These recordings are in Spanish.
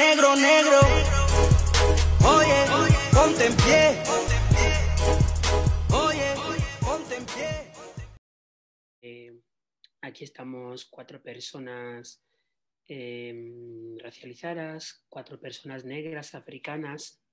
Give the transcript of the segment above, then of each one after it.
negro, negro. Oye, ponte en pie. Oye, ponte en pie. Aquí estamos 4 personas racializadas, 4 personas negras, africanas,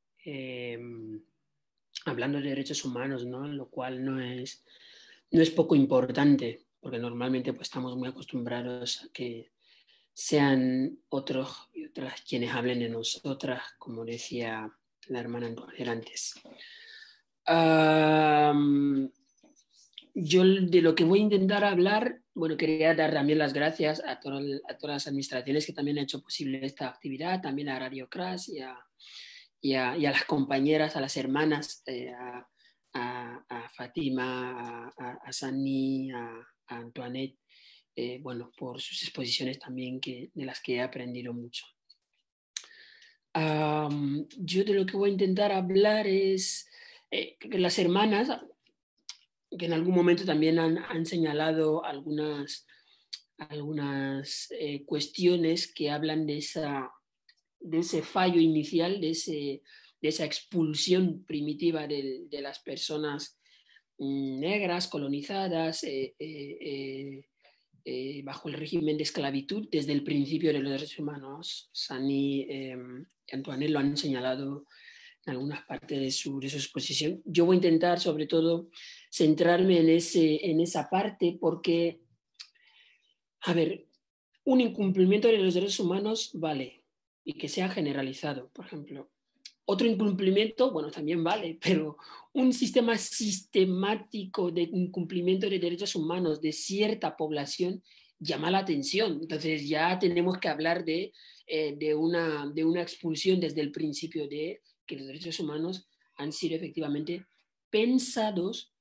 hablando de derechos humanos, ¿no? Lo cual no es poco importante, porque normalmente pues, estamos muy acostumbrados a que sean otros y otras quienes hablen de nosotras, como decía la hermana Antonella antes. Yo de lo que voy a intentar hablar, bueno, quería dar también las gracias a todas las administraciones que también han hecho posible esta actividad, también a Radio Crash y a las compañeras, a las hermanas, a Fátima, a Sani, a Antoinette, bueno, por sus exposiciones también de las que he aprendido mucho. Yo de lo que voy a intentar hablar es que las hermanas, que en algún momento también han señalado algunas cuestiones que hablan de ese fallo inicial, de esa expulsión primitiva de las personas negras colonizadas bajo el régimen de esclavitud desde el principio de los derechos humanos. Sani y Antoinette lo han señalado en algunas partes de su exposición. Yo voy a intentar sobre todo centrarme en esa parte porque, a ver, un incumplimiento de los derechos humanos vale y que sea generalizado, por ejemplo. Otro incumplimiento, bueno, también vale, pero un sistema sistemático de incumplimiento de derechos humanos de cierta población llama la atención. Entonces ya tenemos que hablar de una expulsión desde el principio de que los derechos humanos han sido efectivamente pensados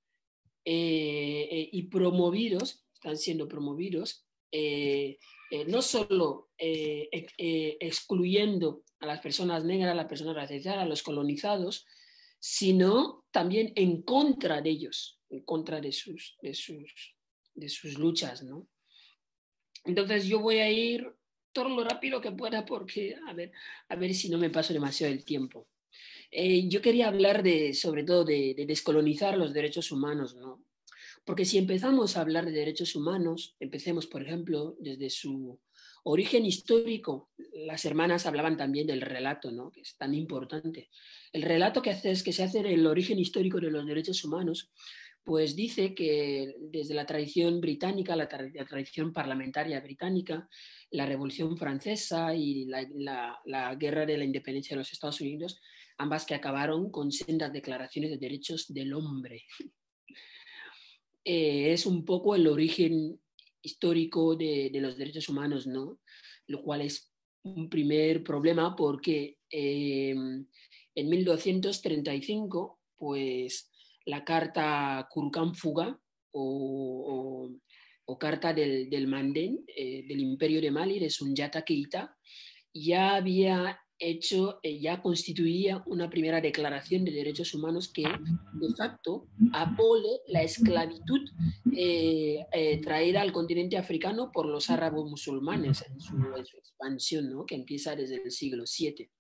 y promovidos, están siendo promovidos, no solo excluyendo a las personas negras, a las personas racializadas, a los colonizados, sino también en contra de ellos, en contra de sus luchas, ¿no? Entonces yo voy a ir todo lo rápido que pueda porque a ver si no me paso demasiado el tiempo. Yo quería hablar sobre todo de descolonizar los derechos humanos, ¿no? Porque si empezamos a hablar de derechos humanos, empecemos, por ejemplo, desde su origen histórico. Las hermanas hablaban también del relato, ¿no? Que es tan importante. El relato que se hace del origen histórico de los derechos humanos, pues dice que desde la tradición británica, la tradición parlamentaria británica, la Revolución Francesa y la Guerra de la Independencia de los Estados Unidos, ambas que acabaron con sendas declaraciones de derechos del hombre. Es un poco el origen histórico de los derechos humanos, ¿no? Lo cual es un primer problema porque en 1235, pues la carta Kurukan-Fuga o carta del Mandén, del Imperio de Mali, de Sundiata Keita, ya constituía una primera declaración de derechos humanos que de facto abole la esclavitud traída al continente africano por los árabes musulmanes en su expansión, ¿no? Que empieza desde el siglo VII.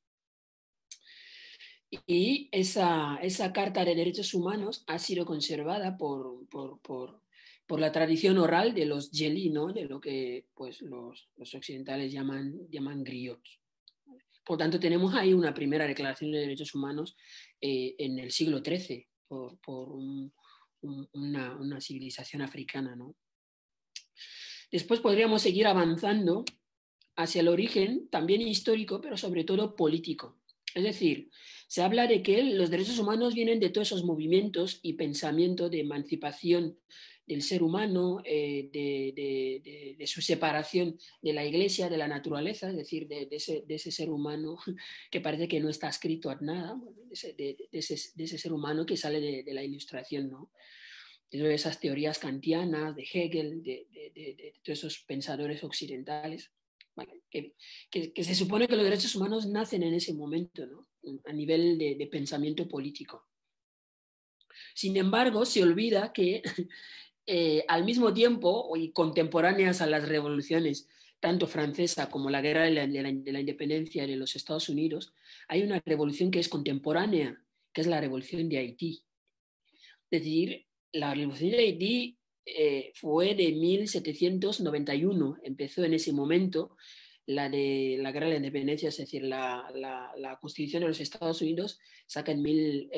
Y esa Carta de Derechos Humanos ha sido conservada por la tradición oral de los Jeli, ¿no? De lo que pues, los occidentales llaman griots. Por tanto, tenemos ahí una primera declaración de derechos humanos en el siglo XIII por una civilización africana, ¿no? Después podríamos seguir avanzando hacia el origen, también histórico, pero sobre todo político. Es decir, se habla de que los derechos humanos vienen de todos esos movimientos y pensamiento de emancipación del ser humano, de su separación de la iglesia, de la naturaleza, es decir, de ese ser humano que parece que no está escrito a nada, de ese ser humano que sale de la Ilustración, ¿no? De esas teorías kantianas, de Hegel, de todos esos pensadores occidentales. Vale, que se supone que los derechos humanos nacen en ese momento, ¿no? A nivel de pensamiento político. Sin embargo, se olvida que al mismo tiempo y contemporáneas a las revoluciones tanto francesa como la guerra de la independencia de los Estados Unidos, hay una revolución que es contemporánea, que es la revolución de Haití. Es decir, la revolución de Haití fue de 1791, empezó en ese momento. La de la guerra de la independencia, es decir, la Constitución de los Estados Unidos saca en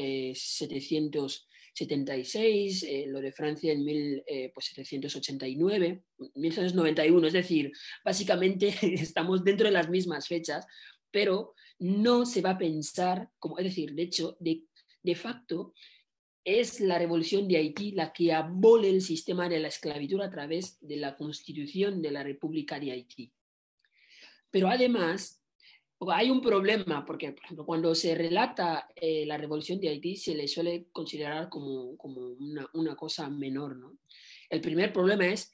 1776, lo de Francia en 1789, 1791, es decir, básicamente estamos dentro de las mismas fechas, pero no se va a pensar, como, es decir, de hecho, de facto, es la revolución de Haití la que abole el sistema de la esclavitud a través de la Constitución de la República de Haití. Pero además, hay un problema, porque, por ejemplo, cuando se relata la revolución de Haití, se le suele considerar como una cosa menor, ¿no? El primer problema es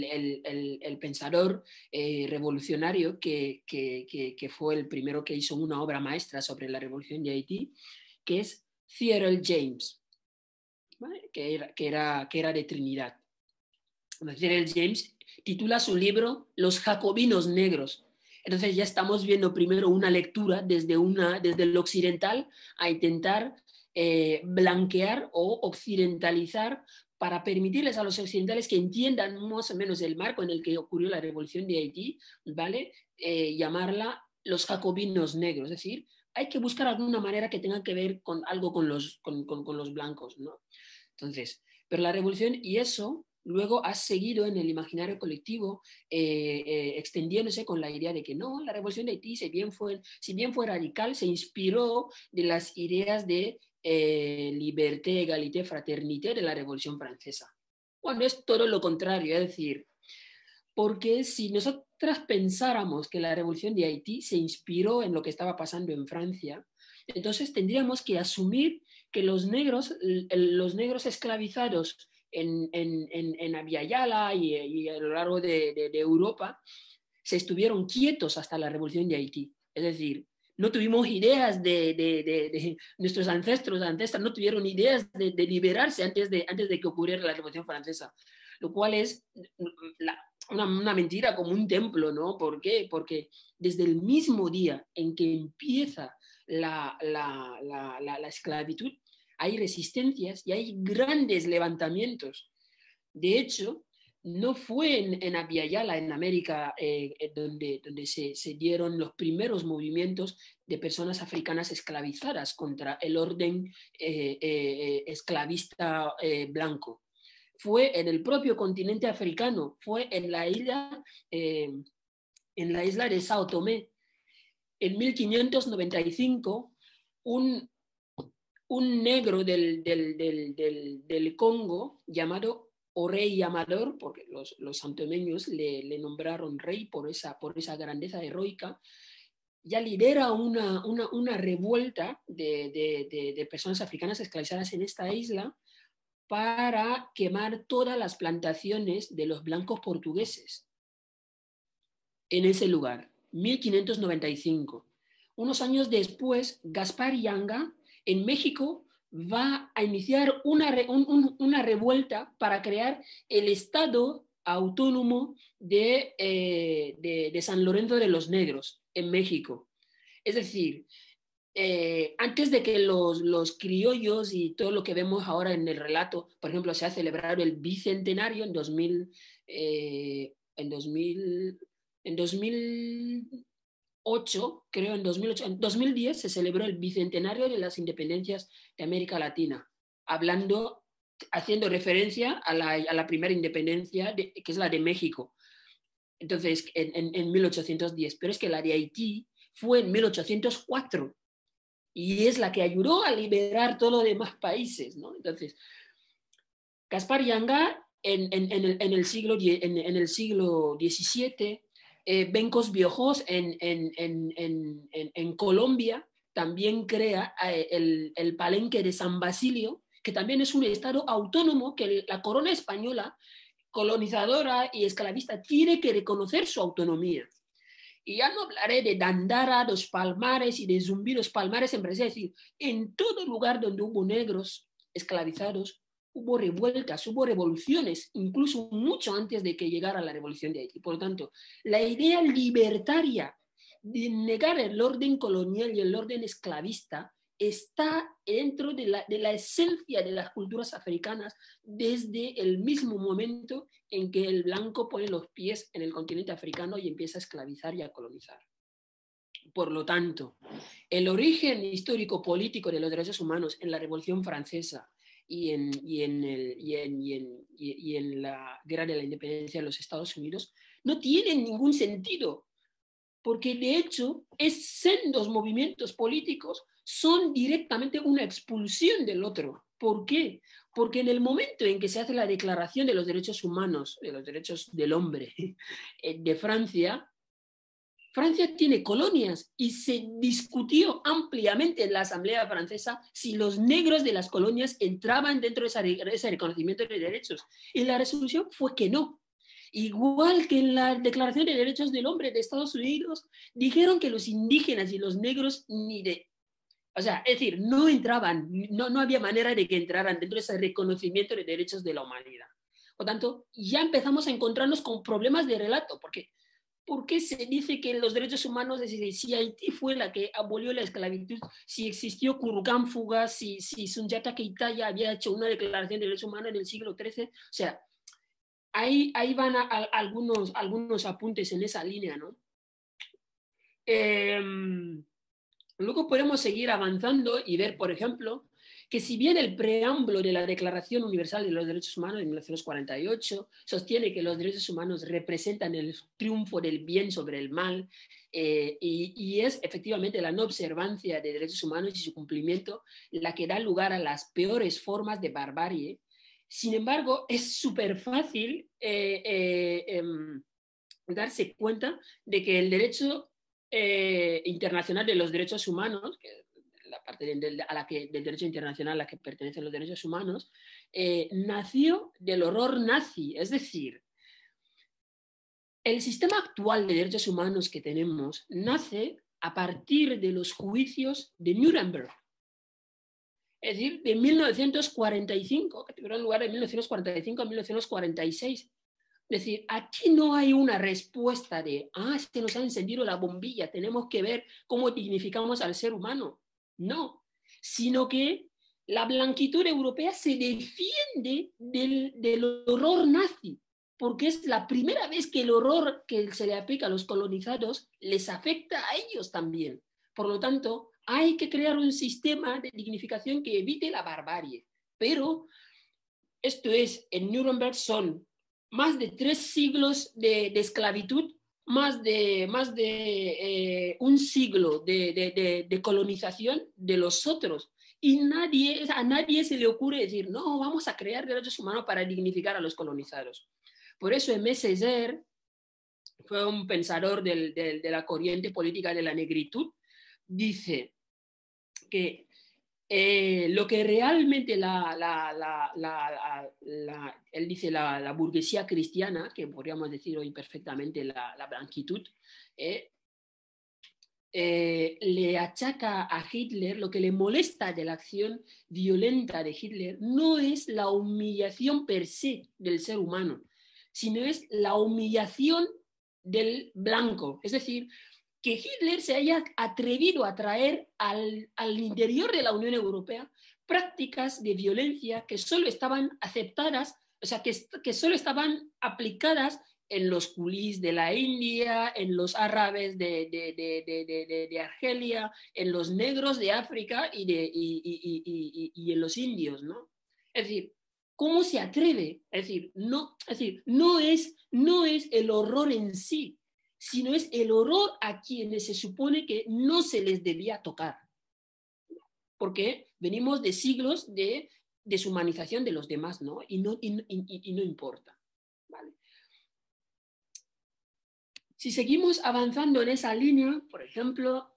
el pensador revolucionario que fue el primero que hizo una obra maestra sobre la revolución de Haití, que es Theodore James, ¿vale? que era de Trinidad. Theodore James titula su libro Los Jacobinos Negros. Entonces ya estamos viendo primero una lectura desde el occidental a intentar blanquear o occidentalizar para permitirles a los occidentales que entiendan más o menos el marco en el que ocurrió la revolución de Haití, ¿vale? Llamarla los jacobinos negros, es decir, hay que buscar alguna manera que tenga que ver con algo con los blancos, ¿no? Entonces, pero la revolución, y eso luego ha seguido en el imaginario colectivo extendiéndose con la idea de que no, la revolución de Haití, si bien fue radical, se inspiró de las ideas de liberté, égalité, fraternité de la revolución francesa. Cuando es todo lo contrario, es decir, porque si nosotras pensáramos que la revolución de Haití se inspiró en lo que estaba pasando en Francia, entonces tendríamos que asumir que los negros esclavizados en Abya Yala y a lo largo de Europa se estuvieron quietos hasta la revolución de Haití. Es decir, no tuvimos ideas de nuestros ancestros no tuvieron ideas de liberarse antes de que ocurriera la revolución francesa, lo cual es una mentira como un templo, ¿no? ¿Por qué? Porque desde el mismo día en que empieza la esclavitud, hay resistencias y hay grandes levantamientos. De hecho, no fue en Abya Yala, en América, donde se dieron los primeros movimientos de personas africanas esclavizadas contra el orden esclavista blanco. Fue en el propio continente africano, fue en la isla de Sao Tomé. En 1595, un negro del Congo llamado Orey Amador, porque los santomeños le nombraron rey por esa grandeza heroica, ya lidera una revuelta de personas africanas esclavizadas en esta isla para quemar todas las plantaciones de los blancos portugueses en ese lugar, 1595. Unos años después, Gaspar Yanga, en México, va a iniciar una revuelta para crear el Estado autónomo de San Lorenzo de los Negros, en México. Es decir, antes de que los criollos y todo lo que vemos ahora en el relato, por ejemplo, se ha celebrado el bicentenario en 2008, creo, en 2008, en 2010 se celebró el bicentenario de las independencias de América Latina, haciendo referencia a la primera independencia, que es la de México. Entonces, en 1810, pero es que la de Haití fue en 1804 y es la que ayudó a liberar todos los demás países, ¿no? Entonces, Gaspar Yanga en el siglo XVII, Bencos Viejos en Colombia también crea el Palenque de San Basilio, que también es un estado autónomo que la corona española, colonizadora y esclavista, tiene que reconocer su autonomía. Y ya no hablaré de Dandara, los Palmares y de Zumbí, los Palmares en Brasil. Es decir, en todo lugar donde hubo negros esclavizados, hubo revueltas, hubo revoluciones, incluso mucho antes de que llegara la revolución de Haití. Por lo tanto, la idea libertaria de negar el orden colonial y el orden esclavista está dentro de la esencia de las culturas africanas desde el mismo momento en que el blanco pone los pies en el continente africano y empieza a esclavizar y a colonizar. Por lo tanto, el origen histórico-político de los derechos humanos en la Revolución Francesa y en la Guerra de la Independencia de los Estados Unidos no tienen ningún sentido, porque de hecho sendos movimientos políticos son directamente una expulsión del otro. ¿Por qué? Porque en el momento en que se hace la Declaración de los Derechos Humanos, de los Derechos del Hombre de Francia, Francia tiene colonias y se discutió ampliamente en la Asamblea Francesa si los negros de las colonias entraban dentro de ese reconocimiento de derechos. Y la resolución fue que no. Igual que en la Declaración de Derechos del Hombre de Estados Unidos, dijeron que los indígenas y los negros ni de... O sea, es decir, no entraban, no había manera de que entraran dentro de ese reconocimiento de derechos de la humanidad. Por tanto, ya empezamos a encontrarnos con problemas de relato, porque ¿por qué se dice que los derechos humanos, es decir, si Haití fue la que abolió la esclavitud, si existió Kurukan Fuga, si Sundiata Keita ya había hecho una declaración de derechos humanos en el siglo XIII? O sea, ahí van algunos apuntes en esa línea, ¿no? Luego podemos seguir avanzando y ver, por ejemplo, que si bien el preámbulo de la Declaración Universal de los Derechos Humanos de 1948 sostiene que los derechos humanos representan el triunfo del bien sobre el mal, y es efectivamente la no observancia de derechos humanos y su cumplimiento la que da lugar a las peores formas de barbarie, sin embargo, es súper fácil darse cuenta de que el derecho internacional de los derechos humanos, que la parte del derecho internacional a la que pertenecen los derechos humanos, nació del horror nazi. Es decir, el sistema actual de derechos humanos que tenemos nace a partir de los juicios de Nuremberg. Es decir, de 1945, que tuvieron lugar de 1945 a 1946. Es decir, aquí no hay una respuesta de, se nos ha encendido la bombilla, tenemos que ver cómo dignificamos al ser humano. No, sino que la blanquitud europea se defiende del horror nazi, porque es la primera vez que el horror que se le aplica a los colonizados les afecta a ellos también. Por lo tanto, hay que crear un sistema de dignificación que evite la barbarie. Pero esto es, en Nuremberg son más de 3 siglos de esclavitud, más de un siglo de colonización de los otros. Y a nadie se le ocurre decir, no, vamos a crear derechos humanos para dignificar a los colonizados. Por eso Aimé Césaire fue un pensador de la corriente política de la negritud, dice que lo que realmente él dice la burguesía cristiana, que podríamos decir hoy perfectamente la blanquitud, le achaca a Hitler, lo que le molesta de la acción violenta de Hitler no es la humillación per se del ser humano, sino es la humillación del blanco. Es decir, que Hitler se haya atrevido a traer al interior de la Unión Europea prácticas de violencia que solo estaban aceptadas, o sea, que solo estaban aplicadas en los culís de la India, en los árabes de Argelia, en los negros de África y en los indios, ¿no? Es decir, ¿cómo se atreve? Es decir, no es el horror en sí, sino es el horror a quienes se supone que no se les debía tocar. Porque venimos de siglos de deshumanización de los demás, ¿no? Y no importa. ¿Vale? Si seguimos avanzando en esa línea, por ejemplo,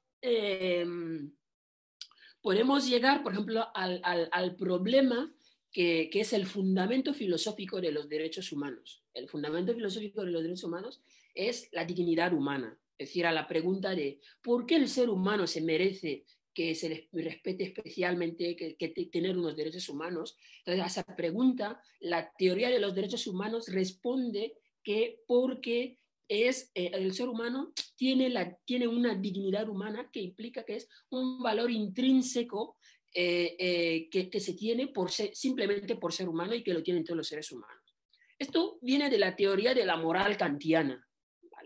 podemos llegar, por ejemplo, al problema que es el fundamento filosófico de los derechos humanos. El fundamento filosófico de los derechos humanos es la dignidad humana. Es decir, a la pregunta de ¿por qué el ser humano se merece que se les respete especialmente, que tener unos derechos humanos. Entonces, a esa pregunta, la teoría de los derechos humanos responde que porque el ser humano tiene una dignidad humana que implica que es un valor intrínseco que se tiene simplemente por ser humano y que lo tienen todos los seres humanos. Esto viene de la teoría de la moral kantiana. ¿Vale?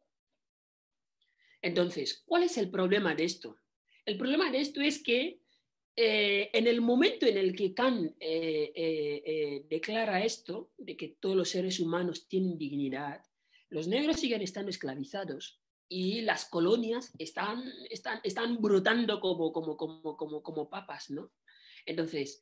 Entonces, ¿cuál es el problema de esto? El problema de esto es que en el momento en el que Kant declara esto, de que todos los seres humanos tienen dignidad, los negros siguen estando esclavizados y las colonias están brotando como papas, ¿no? Entonces,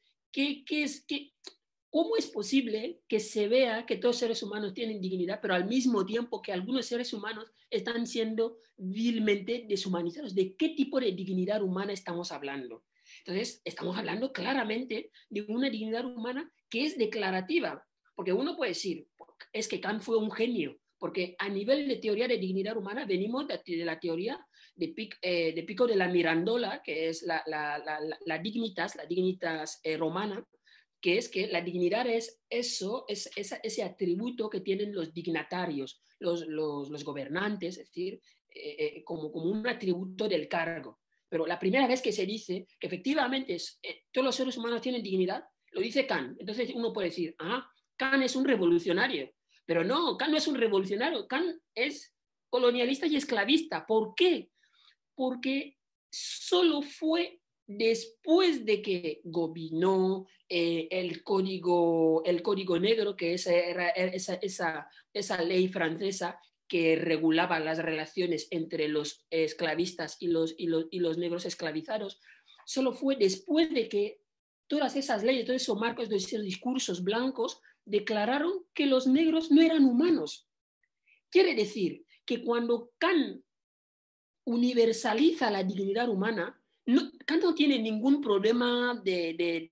¿cómo es posible que se vea que todos los seres humanos tienen dignidad, pero al mismo tiempo que algunos seres humanos están siendo vilmente deshumanizados? ¿De qué tipo de dignidad humana estamos hablando? Entonces, estamos hablando claramente de una dignidad humana que es declarativa, porque uno puede decir, es que Kant fue un genio, porque a nivel de teoría de dignidad humana venimos de la teoría de Pico de la Mirandola, que es la dignitas romana, que es que la dignidad es ese atributo que tienen los dignatarios, los gobernantes, es decir, como un atributo del cargo. Pero la primera vez que se dice que efectivamente todos los seres humanos tienen dignidad, lo dice Kant. Entonces uno puede decir, Kant es un revolucionario. Pero no, Kant no es un revolucionario, Kant es colonialista y esclavista. ¿Por qué? Porque solo fue después de que Gobineau, el código negro, que era esa ley francesa que regulaba las relaciones entre los esclavistas y los negros esclavizados, solo fue después de que todas esas leyes, todos esos marcos, de esos discursos blancos declararon que los negros no eran humanos. Quiere decir que cuando Kant universaliza la dignidad humana, Kant no tiene ningún problema de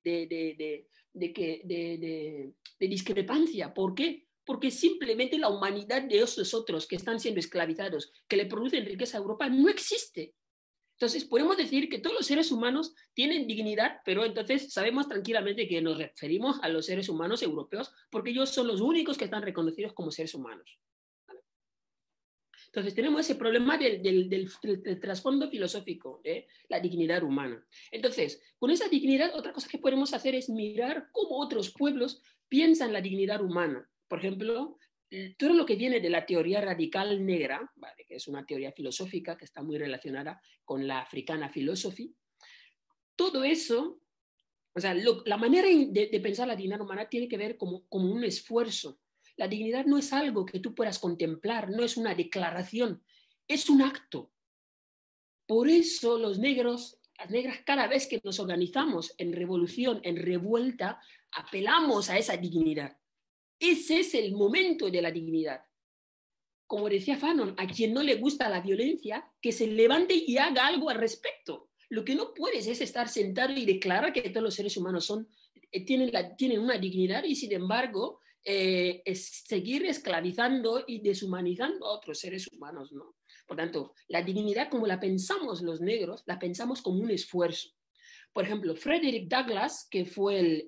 discrepancia. ¿Por qué? Porque simplemente la humanidad de esos otros que están siendo esclavizados, que le producen riqueza a Europa, no existe. Entonces, podemos decir que todos los seres humanos tienen dignidad, pero entonces sabemos tranquilamente que nos referimos a los seres humanos europeos porque ellos son los únicos que están reconocidos como seres humanos. Entonces, tenemos ese problema del trasfondo filosófico de la dignidad humana. Entonces, con esa dignidad, otra cosa que podemos hacer es mirar cómo otros pueblos piensan la dignidad humana. Por ejemplo, todo lo que viene de la teoría radical negra, ¿vale?, que es una teoría filosófica que está muy relacionada con la africana philosophy, todo eso, o sea, la manera de pensar la dignidad humana tiene que ver como un esfuerzo. La dignidad no es algo que tú puedas contemplar, no es una declaración, es un acto. Por eso los negros, las negras, cada vez que nos organizamos en revolución, en revuelta, apelamos a esa dignidad. Ese es el momento de la dignidad. Como decía Fanon, a quien no le gusta la violencia, que se levante y haga algo al respecto. Lo que no puedes es estar sentado y declarar que todos los seres humanos tienen una dignidad y, sin embargo, seguir esclavizando y deshumanizando a otros seres humanos, ¿no? Por tanto, la dignidad, como la pensamos los negros, la pensamos como un esfuerzo. Por ejemplo, Frederick Douglass, que fue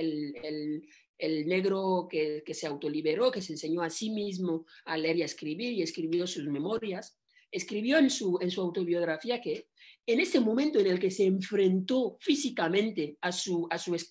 el negro que se autoliberó, que se enseñó a sí mismo a leer y a escribir y escribió sus memorias, escribió en su autobiografía que en ese momento en el que se enfrentó físicamente a su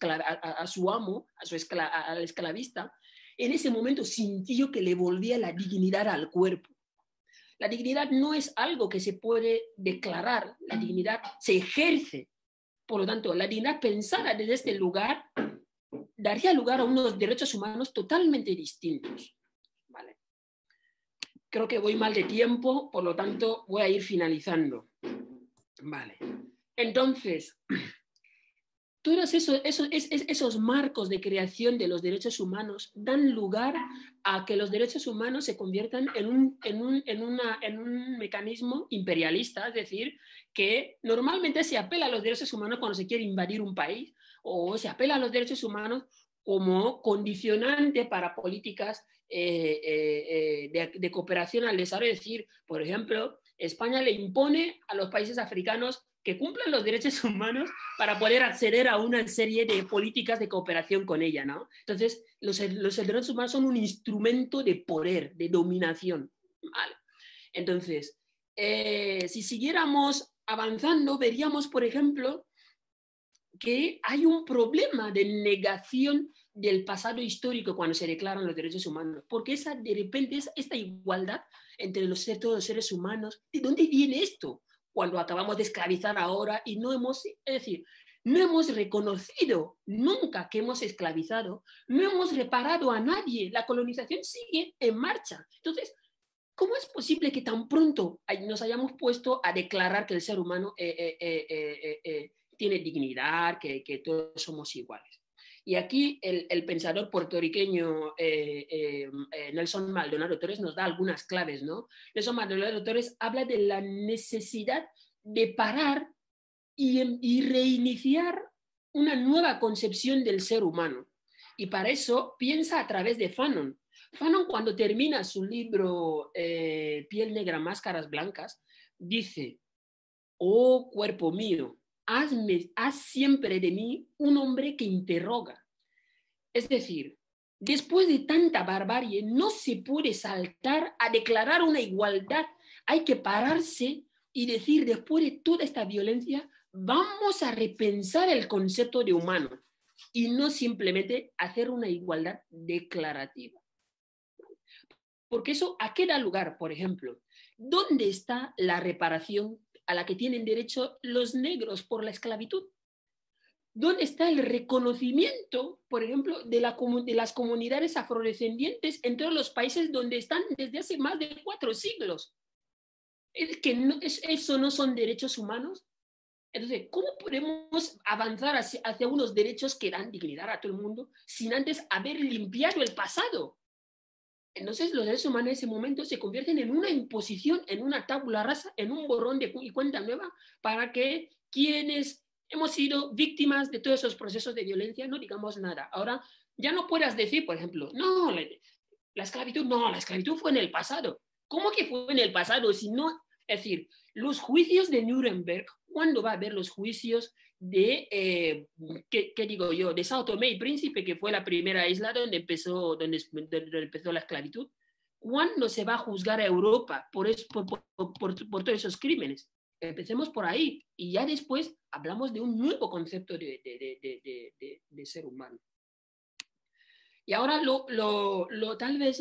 amo, al esclavista, en ese momento sintió que le volvía la dignidad al cuerpo. La dignidad no es algo que se puede declarar, la dignidad se ejerce. Por lo tanto, la dignidad pensada desde este lugar daría lugar a unos derechos humanos totalmente distintos. ¿Vale? Creo que voy mal de tiempo, por lo tanto voy a ir finalizando. Vale. Entonces, todos esos marcos de creación de los derechos humanos dan lugar a que los derechos humanos se conviertan en un mecanismo imperialista, es decir, que normalmente se apela a los derechos humanos cuando se quiere invadir un país, o se apela a los derechos humanos como condicionante para políticas de cooperación al desarrollo. Es decir, por ejemplo, España le impone a los países africanos que cumplan los derechos humanos para poder acceder a una serie de políticas de cooperación con ella, ¿no? Entonces, los derechos humanos son un instrumento de poder, de dominación, ¿vale? Entonces, si siguiéramos avanzando, veríamos, por ejemplo, que hay un problema de negación del pasado histórico cuando se declaran los derechos humanos, porque de repente esta igualdad entre todos los seres humanos, ¿de dónde viene esto? Cuando acabamos de esclavizar ahora y no hemos, es decir, no hemos reconocido nunca que hemos esclavizado, no hemos reparado a nadie, la colonización sigue en marcha. Entonces, ¿cómo es posible que tan pronto nos hayamos puesto a declarar que el ser humano tiene dignidad, que todos somos iguales? Y aquí el pensador puertorriqueño Nelson Maldonado Torres nos da algunas claves, ¿no? Nelson Maldonado Torres habla de la necesidad de parar y reiniciar una nueva concepción del ser humano. Y para eso piensa a través de Fanon. Fanon, cuando termina su libro Piel negra, máscaras blancas, dice: oh cuerpo mío, haz siempre de mí un hombre que interroga. Es decir, después de tanta barbarie, no se puede saltar a declarar una igualdad. Hay que pararse y decir, después de toda esta violencia, vamos a repensar el concepto de humano y no simplemente hacer una igualdad declarativa. Porque eso, ¿a qué da lugar? Por ejemplo, ¿dónde está la reparación a la que tienen derecho los negros por la esclavitud? ¿Dónde está el reconocimiento, por ejemplo, de las comunidades afrodescendientes en todos los países donde están desde hace más de 4 siglos? ¿Es que eso no son derechos humanos? Entonces, ¿cómo podemos avanzar hacia unos derechos que dan dignidad a todo el mundo sin antes haber limpiado el pasado? Entonces los derechos humanos en ese momento se convierten en una imposición, en una tabula rasa, en un borrón de cuenta nueva para que quienes hemos sido víctimas de todos esos procesos de violencia no digamos nada. Ahora ya no puedas decir, por ejemplo, no, la esclavitud fue en el pasado. ¿Cómo que fue en el pasado? Si no, es decir, los juicios de Nuremberg, ¿cuándo va a haber los juicios de, ¿qué digo yo?, de Sao Tomé y Príncipe, que fue la primera isla donde empezó la esclavitud? ¿Cuándo se va a juzgar a Europa por todos esos crímenes? Empecemos por ahí y ya después hablamos de un nuevo concepto de ser humano. Y ahora tal vez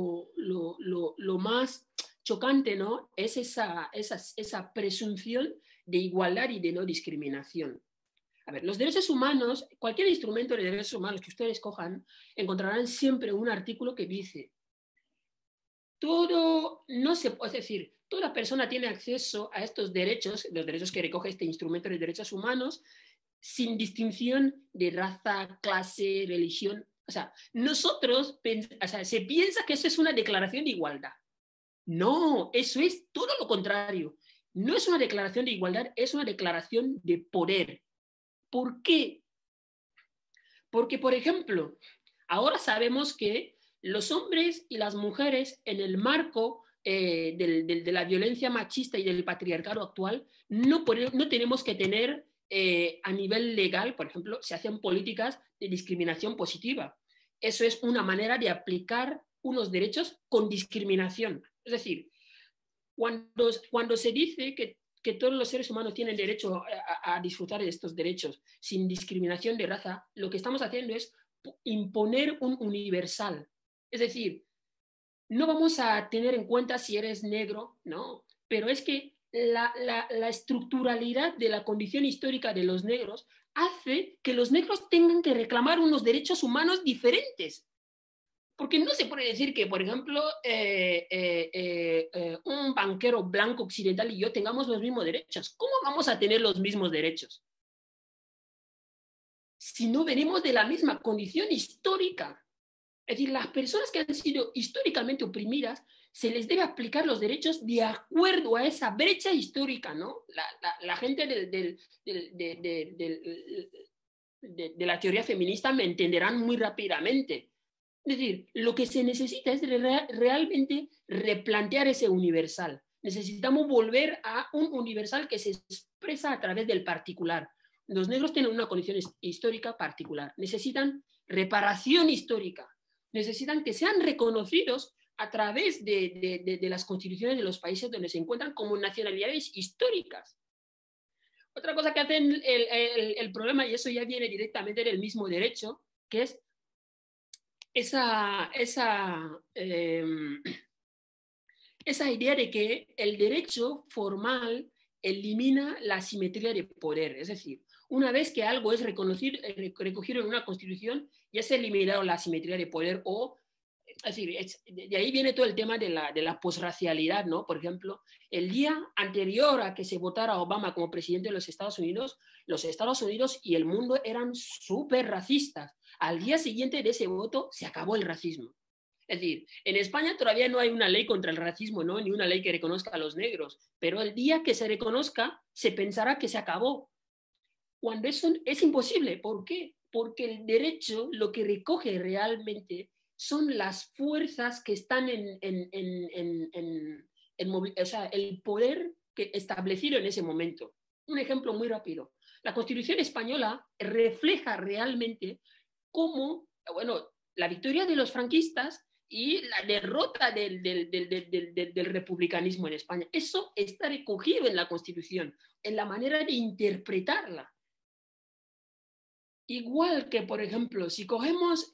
lo más chocante, ¿no?, es esa presunción de igualdad y de no discriminación. A ver, los derechos humanos, cualquier instrumento de derechos humanos que ustedes cojan, encontrarán siempre un artículo que dice: es decir, toda persona tiene acceso a estos derechos, los derechos que recoge este instrumento de derechos humanos, sin distinción de raza, clase, religión. O sea, se piensa que eso es una declaración de igualdad. No, eso es todo lo contrario. No es una declaración de igualdad, es una declaración de poder. ¿Por qué? Porque, por ejemplo, ahora sabemos que los hombres y las mujeres, en el marco de la violencia machista y del patriarcado actual, no tenemos que tener a nivel legal, por ejemplo, se hacen políticas de discriminación positiva. Eso es una manera de aplicar unos derechos con discriminación. Es decir, cuando se dice que todos los seres humanos tienen derecho a disfrutar de estos derechos sin discriminación de raza, lo que estamos haciendo es imponer un universal. Es decir, no vamos a tener en cuenta si eres negro, no, pero es que la estructuralidad de la condición histórica de los negros hace que los negros tengan que reclamar unos derechos humanos diferentes. Porque no se puede decir que, por ejemplo, un banquero blanco occidental y yo tengamos los mismos derechos. ¿Cómo vamos a tener los mismos derechos? Si no venimos de la misma condición histórica. Es decir, las personas que han sido históricamente oprimidas, se les debe aplicar los derechos de acuerdo a esa brecha histórica, ¿no? La gente de la teoría feminista me entenderán muy rápidamente. Es decir, lo que se necesita es realmente replantear ese universal. Necesitamos volver a un universal que se expresa a través del particular. Los negros tienen una condición histórica particular, necesitan reparación histórica, necesitan que sean reconocidos a través de las constituciones de los países donde se encuentran como nacionalidades históricas. Otra cosa que hacen el problema, y eso ya viene directamente del mismo derecho, que es esa idea de que el derecho formal elimina la asimetría de poder. Es decir, una vez que algo es recogido en una constitución, ya se ha eliminado la asimetría de poder o... Es decir, de ahí viene todo el tema de la posracialidad, ¿no? Por ejemplo, el día anterior a que se votara Obama como presidente de los Estados Unidos y el mundo eran súper racistas. Al día siguiente de ese voto se acabó el racismo. Es decir, en España todavía no hay una ley contra el racismo, ¿no? Ni una ley que reconozca a los negros, pero el día que se reconozca se pensará que se acabó. Cuando eso es imposible. ¿Por qué? Porque el derecho lo que recoge realmente son las fuerzas que están o sea, el poder establecido en ese momento. Un ejemplo muy rápido. La Constitución española refleja realmente cómo, bueno, la victoria de los franquistas y la derrota del republicanismo en España. Eso está recogido en la Constitución, en la manera de interpretarla. Igual que, por ejemplo, si cogemos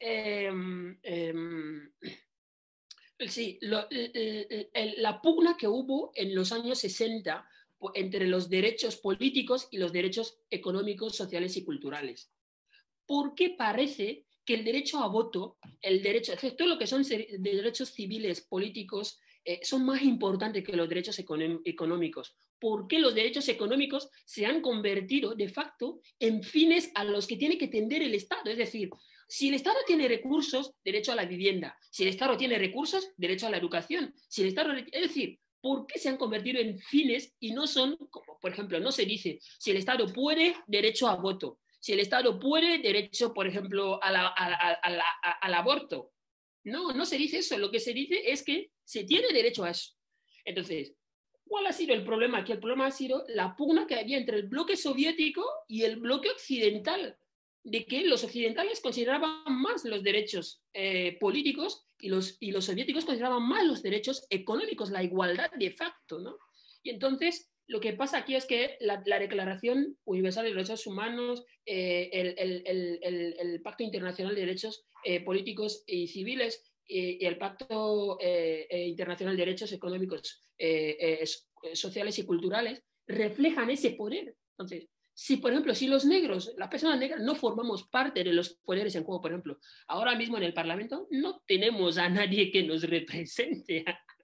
la pugna que hubo en los años 60 entre los derechos políticos y los derechos económicos, sociales y culturales. ¿Por qué parece que el derecho a voto, todo lo que son derechos civiles, políticos, son más importantes que los derechos económicos? ¿Por qué los derechos económicos se han convertido de facto en fines a los que tiene que tender el Estado? Es decir, si el Estado tiene recursos, derecho a la vivienda. Si el Estado tiene recursos, derecho a la educación. Si el Estado, es decir, ¿por qué se han convertido en fines y no son, como por ejemplo, no se dice, si el Estado puede, derecho a voto? Si el Estado puede, derecho, por ejemplo, al aborto. No, no se dice eso. Lo que se dice es que se tiene derecho a eso. Entonces, ¿cuál ha sido el problema? Que el problema ha sido la pugna que había entre el bloque soviético y el bloque occidental, de que los occidentales consideraban más los derechos políticos y los soviéticos consideraban más los derechos económicos, la igualdad de facto, ¿no? Y entonces lo que pasa aquí es que la Declaración Universal de los Derechos Humanos, el Pacto Internacional de Derechos Políticos y Civiles y el Pacto Internacional de Derechos Económicos, Sociales y Culturales reflejan ese poder. Entonces, si, por ejemplo, si los negros, las personas negras, no formamos parte de los poderes en juego, por ejemplo, ahora mismo en el Parlamento no tenemos a nadie que nos represente,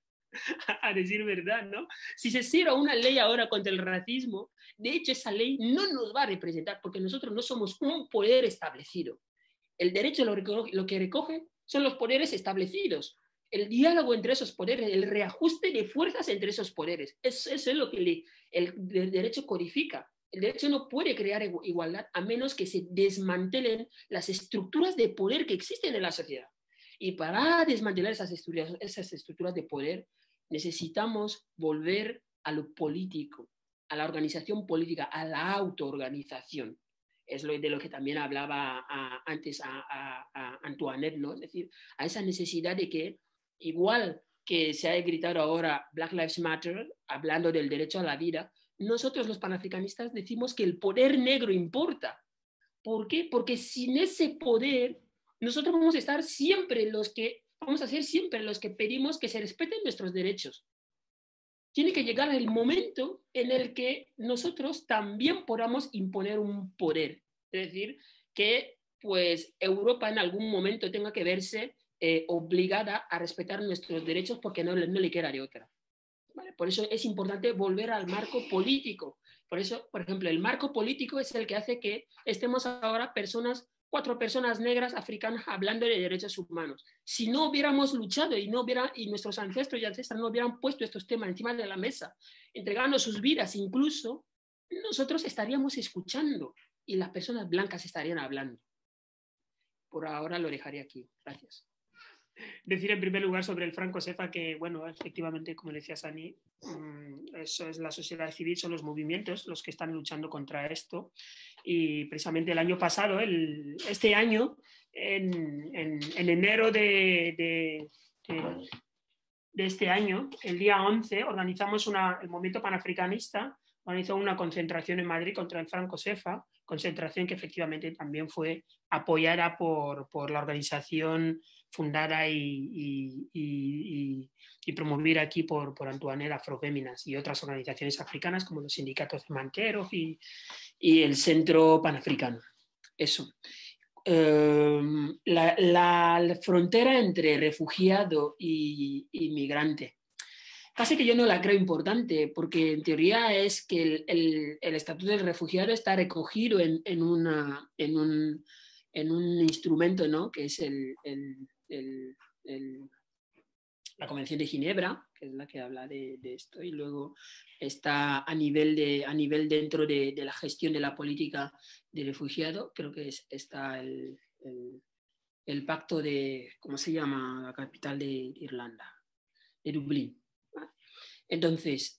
a decir verdad, ¿no? Si se cierra una ley ahora contra el racismo, de hecho esa ley no nos va a representar porque nosotros no somos un poder establecido. El derecho lo que recoge son los poderes establecidos, el diálogo entre esos poderes, el reajuste de fuerzas entre esos poderes. Eso es lo que el derecho codifica. El derecho no puede crear igualdad a menos que se desmantelen las estructuras de poder que existen en la sociedad. Y para desmantelar esas estructuras de poder, necesitamos volver a lo político, a la organización política, a la autoorganización. Es de lo que también hablaba antes a Antoinette, ¿no? Es decir, a esa necesidad de que, igual que se ha gritado ahora Black Lives Matter, hablando del derecho a la vida, nosotros los panafricanistas decimos que el poder negro importa. ¿Por qué? Porque sin ese poder, nosotros vamos a ser siempre los que pedimos que se respeten nuestros derechos. Tiene que llegar el momento en el que nosotros también podamos imponer un poder. Es decir, que pues Europa en algún momento tenga que verse obligada a respetar nuestros derechos porque no le queda de otra. ¿Vale? Por eso es importante volver al marco político. Por eso, por ejemplo, el marco político es el que hace que estemos ahora 4 personas negras africanas hablando de derechos humanos. Si no hubiéramos luchado y nuestros ancestros y ancestras no hubieran puesto estos temas encima de la mesa, entregando sus vidas incluso, nosotros estaríamos escuchando y las personas blancas estarían hablando. Por ahora lo dejaré aquí. Gracias. decir en primer lugar sobre el Franco Cefa que, bueno, efectivamente, como decía Sani, eso es la sociedad civil, son los movimientos los que están luchando contra esto. Y precisamente el año pasado, este año, en enero de este año, el día 11, organizamos el Movimiento Panafricanista, organizó una concentración en Madrid contra el Franco Cefa, concentración que efectivamente también fue apoyada por la organización fundada y promovida aquí por Antoinette Afroféminas y otras organizaciones africanas como los sindicatos de Manteros y el Centro Panafricano. Eso. La frontera entre refugiado y migrante. Casi que yo no la creo importante, porque en teoría es que el estatuto del refugiado está recogido en un instrumento, ¿no? Que es la Convención de Ginebra, que es la que habla de esto, y luego está a nivel dentro de la gestión de la política de refugiado, creo que está el pacto de, ¿cómo se llama? La capital de Irlanda, de Dublín. Entonces,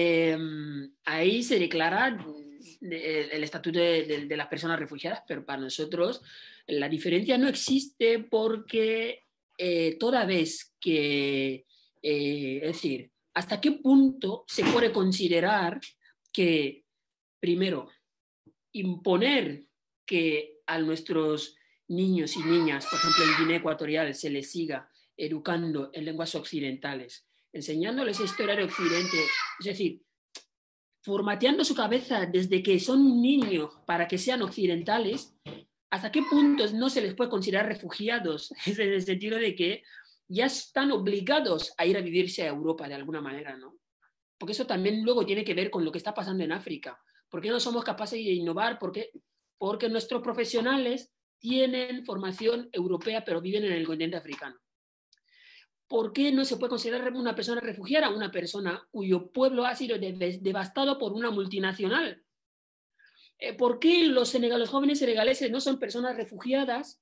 ahí se declara el estatuto de las personas refugiadas, pero para nosotros la diferencia no existe porque toda vez que, es decir, ¿hasta qué punto se puede considerar que, primero, imponer que a nuestros niños y niñas, por ejemplo en Guinea Ecuatorial, se les siga educando en lenguas occidentales, enseñándoles historia de Occidente, es decir, formateando su cabeza desde que son niños para que sean occidentales, ¿hasta qué punto no se les puede considerar refugiados? Es en el sentido de que ya están obligados a ir a vivirse a Europa de alguna manera, ¿no? Porque eso también luego tiene que ver con lo que está pasando en África. ¿Por qué no somos capaces de innovar? Porque nuestros profesionales tienen formación europea, pero viven en el continente africano. ¿Por qué no se puede considerar una persona refugiada una persona cuyo pueblo ha sido devastado por una multinacional? ¿Por qué los jóvenes senegaleses no son personas refugiadas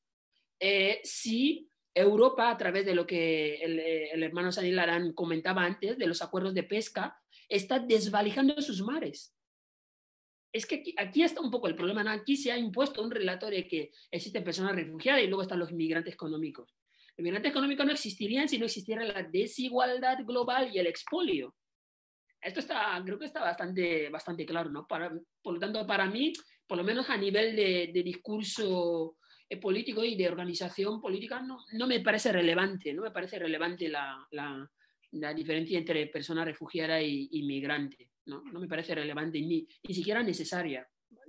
si Europa, a través de lo que el hermano Sanil Arán comentaba antes, de los acuerdos de pesca, está desvalijando sus mares? Es que aquí está un poco el problema, ¿no? Aquí se ha impuesto un relato de que existen personas refugiadas y luego están los inmigrantes económicos. Los inmigrantes económicos no existirían si no existiera la desigualdad global y el expolio. Esto creo que está bastante claro, ¿no? Por lo tanto, para mí, por lo menos a nivel de discurso político y de organización política, no me parece relevante, no me parece relevante la diferencia entre persona refugiada y inmigrante, ¿no? No me parece relevante ni siquiera necesaria.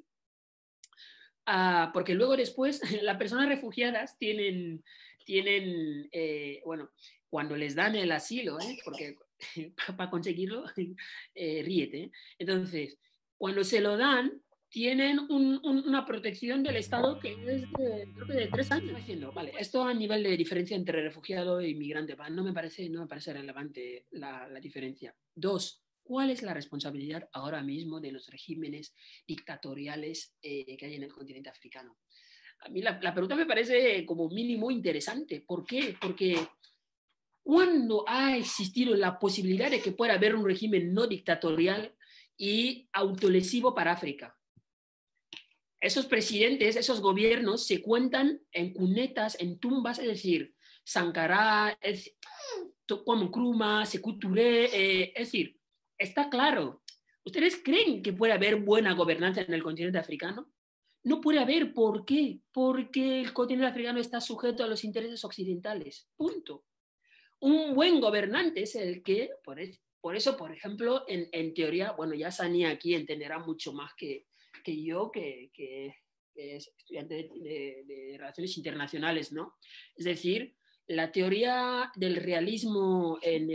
Porque luego después las personas refugiadas tienen bueno, cuando les dan el asilo, porque para conseguirlo, ríete. Entonces, cuando se lo dan, tienen una protección del Estado que es creo que de 3 años. Diciendo, vale, esto a nivel de diferencia entre refugiado e inmigrante, no me parece relevante la diferencia. 2, ¿cuál es la responsabilidad ahora mismo de los regímenes dictatoriales que hay en el continente africano? A mí la pregunta me parece como mínimo interesante. ¿Por qué? Porque ¿cuándo ha existido la posibilidad de que pueda haber un régimen no dictatorial y autolesivo para África? Esos presidentes, esos gobiernos se cuentan en cunetas, en tumbas, es decir, Sankara, Kwame Nkrumah, Sékou Touré, es decir, está claro. ¿Ustedes creen que puede haber buena gobernanza en el continente africano? No puede haber. ¿Por qué? Porque el continente africano está sujeto a los intereses occidentales. Punto. Un buen gobernante es el que, por eso, por ejemplo, en teoría, bueno, ya Sani aquí entenderá mucho más que yo, que es estudiante de Relaciones Internacionales, ¿no? Es decir, la teoría del realismo en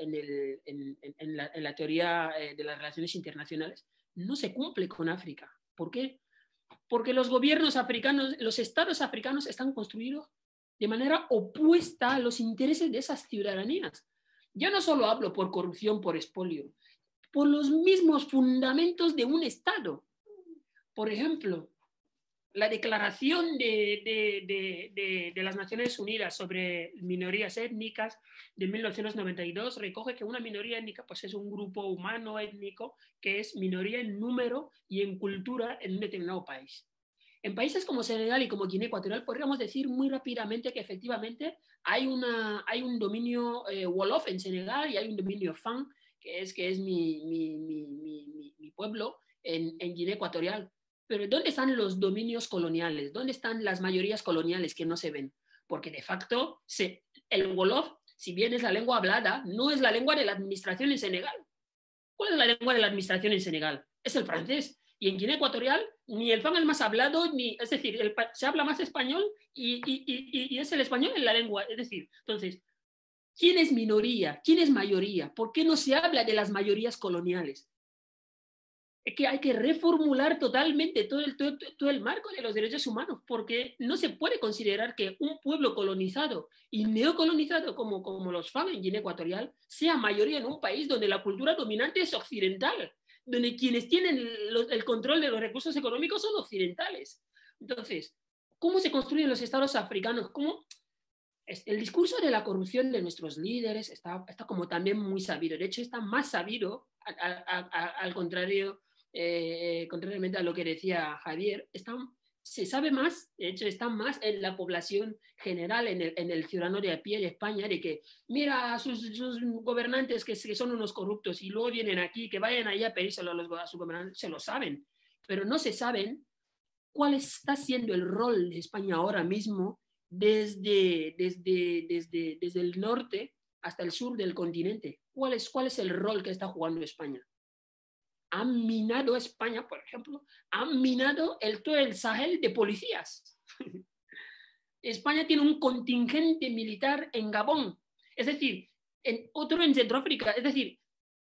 la teoría de las relaciones internacionales no se cumple con África. ¿Por qué? Porque los gobiernos africanos, los estados africanos están construidos de manera opuesta a los intereses de esas ciudadanías. Ya no solo hablo por corrupción, por expolio, por los mismos fundamentos de un Estado. Por ejemplo, la Declaración de las Naciones Unidas sobre minorías étnicas de 1992 recoge que una minoría étnica pues, es un grupo humano étnico que es minoría en número y en cultura en un determinado país. En países como Senegal y como Guinea Ecuatorial podríamos decir muy rápidamente que efectivamente hay un dominio Wolof en Senegal y hay un dominio Fang, que es mi pueblo en Guinea Ecuatorial. Pero ¿dónde están los dominios coloniales? ¿Dónde están las mayorías coloniales que no se ven? Porque de facto el Wolof, si bien es la lengua hablada, no es la lengua de la administración en Senegal. ¿Cuál es la lengua de la administración en Senegal? Es el francés. Y en Guinea Ecuatorial ni el Fang es más hablado, es decir, se habla más español y es el español en la lengua. Es decir, entonces, ¿quién es minoría? ¿Quién es mayoría? ¿Por qué no se habla de las mayorías coloniales? Es que hay que reformular totalmente todo el marco de los derechos humanos, porque no se puede considerar que un pueblo colonizado y neocolonizado como los Fang en Guinea Ecuatorial sea mayoría en un país donde la cultura dominante es occidental, donde quienes tienen el control de los recursos económicos son occidentales. Entonces, ¿cómo se construyen los estados africanos? ¿Cómo? El discurso de la corrupción de nuestros líderes está como también muy sabido. De hecho, está más sabido, al contrario, contrariamente a lo que decía Javier, se sabe más, de hecho, está más en la población general, en el ciudadano de a pie de España, de que mira a sus gobernantes que son unos corruptos y luego vienen aquí, que vayan allá a pedírselo a sus gobernantes, se lo saben, pero no se saben cuál está siendo el rol de España ahora mismo desde el norte hasta el sur del continente. ¿Cuál es el rol que está jugando España? Han minado España, por ejemplo, han minado todo el Sahel de policías. España tiene un contingente militar en Gabón, es decir, otro en Centroáfrica, es decir,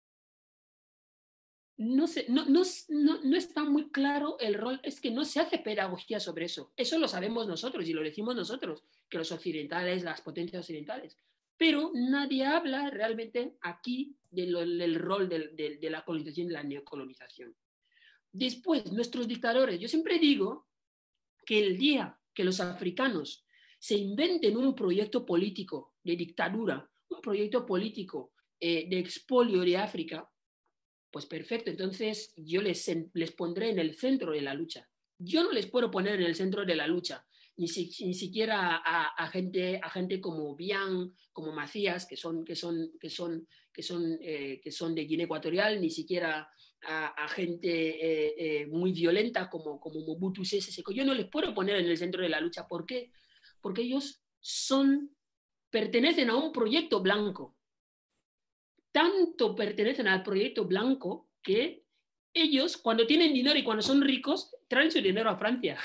no está muy claro el rol, es que no se hace pedagogía sobre eso. Eso lo sabemos nosotros y lo decimos nosotros, que los occidentales, las potencias occidentales. Pero nadie habla realmente aquí del rol de la colonización y de la neocolonización. Después, nuestros dictadores, yo siempre digo que el día que los africanos se inventen un proyecto político de dictadura, un proyecto político de expolio de África, pues perfecto, entonces yo les pondré en el centro de la lucha. Yo no les puedo poner en el centro de la lucha, ni siquiera a gente como Bian, como Macías, que son de Guinea Ecuatorial, ni siquiera a gente muy violenta como Mobutu Sese Seko. Yo no les puedo poner en el centro de la lucha. ¿Por qué? Porque ellos pertenecen a un proyecto blanco. Tanto pertenecen al proyecto blanco que ellos, cuando tienen dinero y cuando son ricos, traen su dinero a Francia.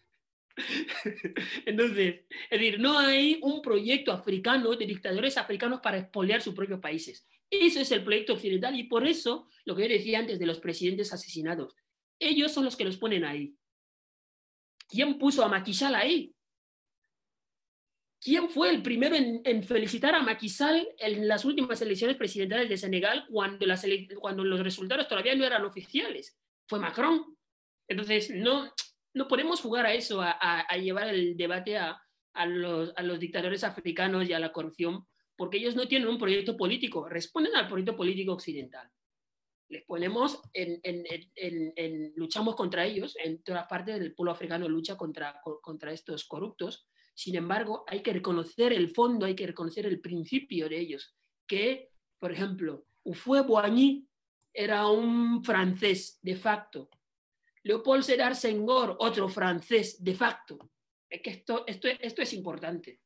Entonces, es decir, no hay un proyecto africano de dictadores africanos para expoliar sus propios países. Eso es el proyecto occidental y por eso, lo que yo decía antes de los presidentes asesinados, ellos son los que los ponen ahí. ¿Quién puso a Macky Sall ahí? ¿Quién fue el primero en felicitar a Macky Sall en las últimas elecciones presidenciales de Senegal cuando los resultados todavía no eran oficiales? Fue Macron. Entonces, no podemos jugar a eso, a llevar el debate a los dictadores africanos y a la corrupción, porque ellos no tienen un proyecto político, responden al proyecto político occidental. Les ponemos luchamos contra ellos, en todas partes del pueblo africano lucha contra estos corruptos. Sin embargo, hay que reconocer el fondo, hay que reconocer el principio de ellos, que, por ejemplo, Houphouët-Boigny era un francés de facto, Léopold Sédar Senghor, otro francés de facto. Es que esto es importante.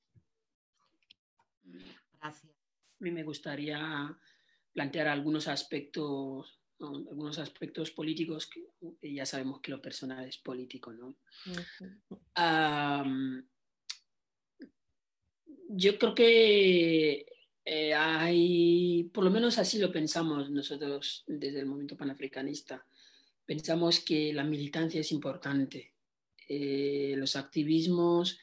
Gracias. A mí me gustaría plantear algunos aspectos políticos, que ya sabemos que lo personal es político, ¿no? Uh-huh. Yo creo que hay, por lo menos así lo pensamos nosotros desde el movimiento panafricanista, pensamos que la militancia es importante. Los activismos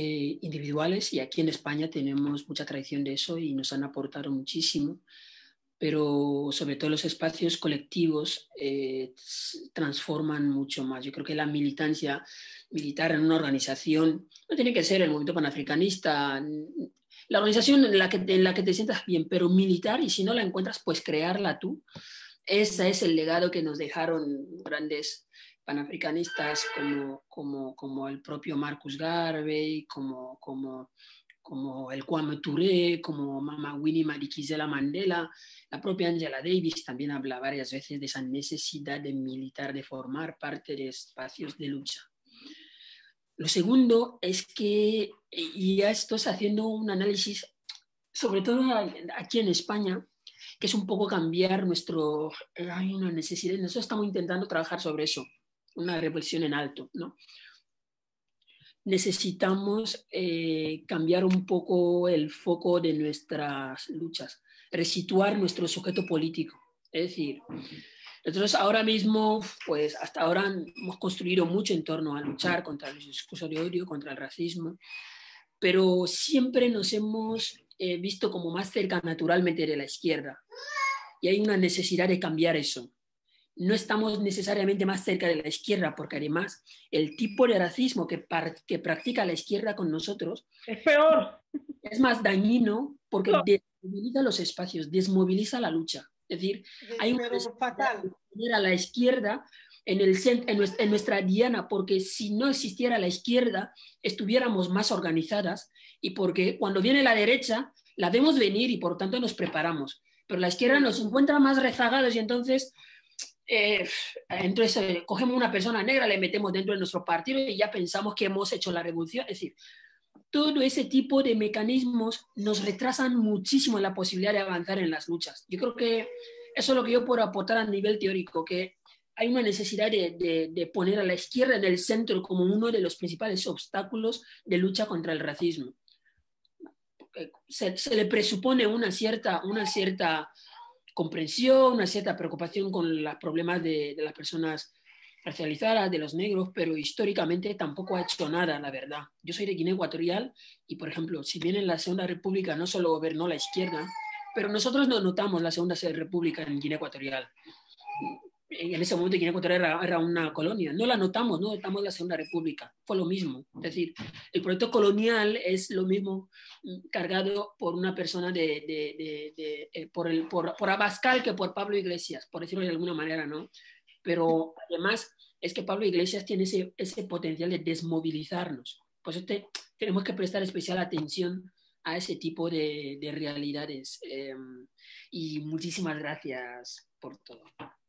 individuales, y aquí en España tenemos mucha tradición de eso y nos han aportado muchísimo, pero sobre todo los espacios colectivos transforman mucho más. Yo creo que la militancia militar en una organización no tiene que ser el movimiento panafricanista, la organización en la que te sientas bien, pero militar, y si no la encuentras, pues crearla tú. Ese es el legado que nos dejaron grandes panafricanistas como el propio Marcus Garvey, como el Kwame Ture, como Mama Winnie Madikizela Mandela. La propia Angela Davis también habla varias veces de esa necesidad de militar, de formar parte de espacios de lucha. Lo segundo es que, y ya estás haciendo un análisis, sobre todo aquí en España, que es un poco cambiar nuestro... Hay una necesidad, nosotros estamos intentando trabajar sobre eso, una reflexión en alto, ¿no? Necesitamos cambiar un poco el foco de nuestras luchas, resituar nuestro sujeto político. Es decir, nosotros ahora mismo, pues hasta ahora hemos construido mucho en torno a luchar contra el discurso de odio, contra el racismo, pero siempre nos hemos visto como más cerca naturalmente de la izquierda. Y hay una necesidad de cambiar eso. No estamos necesariamente más cerca de la izquierda, porque además el tipo de racismo que practica la izquierda con nosotros es peor. Es más dañino porque desmoviliza los espacios, desmoviliza la lucha. Es decir, hay una necesidad de poner a la izquierda en nuestra diana, porque si no existiera la izquierda, estuviéramos más organizadas, y porque cuando viene la derecha, la vemos venir y por tanto nos preparamos. Pero la izquierda nos encuentra más rezagados y entonces cogemos una persona negra, le metemos dentro de nuestro partido y ya pensamos que hemos hecho la revolución. Es decir, todo ese tipo de mecanismos nos retrasan muchísimo la posibilidad de avanzar en las luchas. Yo creo que eso es lo que yo puedo aportar a nivel teórico, que hay una necesidad de poner a la izquierda en el centro como uno de los principales obstáculos de lucha contra el racismo. Se le presupone una cierta comprensión, una cierta preocupación con los problemas de las personas racializadas, de los negros, pero históricamente tampoco ha hecho nada, la verdad. Yo soy de Guinea Ecuatorial y, por ejemplo, si bien en la Segunda República no solo gobernó la izquierda, pero nosotros no notamos la Segunda República en Guinea Ecuatorial. En ese momento Guinea Ecuatorial era una colonia. No la notamos, no notamos la Segunda República. Fue lo mismo. Es decir, el proyecto colonial es lo mismo cargado por una persona por Abascal que por Pablo Iglesias, por decirlo de alguna manera, ¿no? Pero además es que Pablo Iglesias tiene ese potencial de desmovilizarnos. Por eso tenemos que prestar especial atención a ese tipo de realidades. Y muchísimas gracias por todo.